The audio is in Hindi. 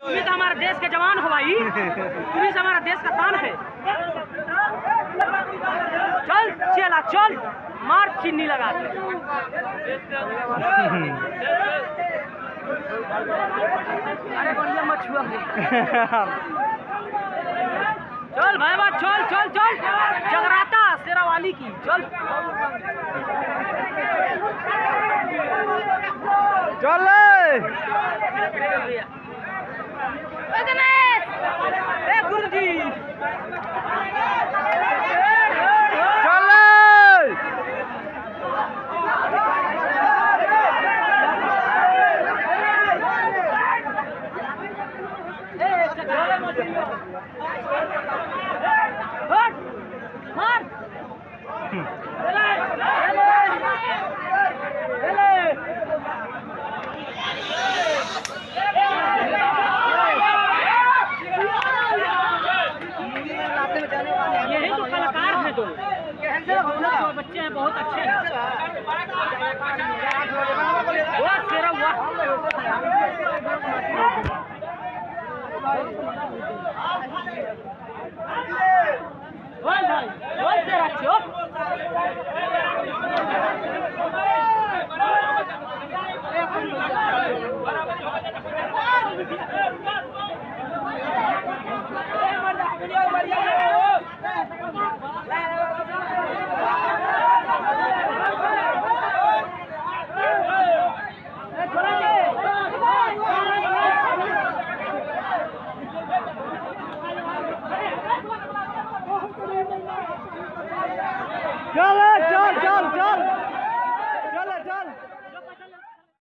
तुम्ही तो हमारे देश के जवान हो भाई, तुम्ही से हमारा देश का शान है। चल चला चल, मार चिन्नी लगा दे। अरे बढ़िया मत छुआ। चल भाई बात, चल चल चल, जगराता शेरावाली की, चल चल गुरुजी यही तो कलाकार हैं, तो बच्चे हैं बहुत अच्छे हैं।